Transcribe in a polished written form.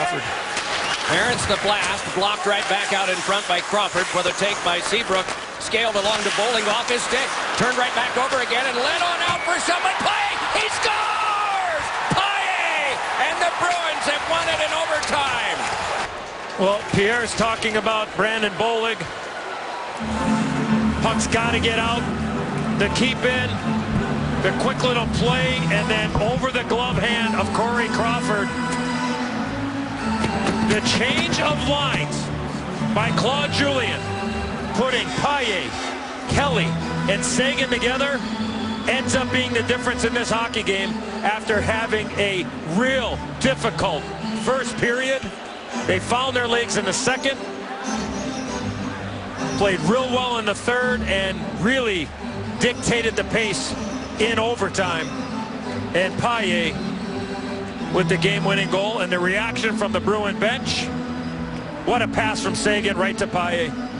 Crawford. Parents the blast, blocked right back out in front by Crawford for the take by Seabrook. Scaled along to Bowling off his stick. Turned right back over again and led on out for someone. Paille! He scores! Paille! And the Bruins have won it in overtime. Well, Pierre's talking about Brandon Bowling. Puck's got to get out. The keep in. The quick little play. And then over the glove hand of Corey Crawford. The change of lines by Claude Julien, putting Paille, Kelly, and Seguin together, ends up being the difference in this hockey game after having a real difficult first period. They found their legs in the second, played real well in the third, and really dictated the pace in overtime. And Paille with the game-winning goal, and the reaction from the Bruin bench. What a pass from Seguin right to Paille.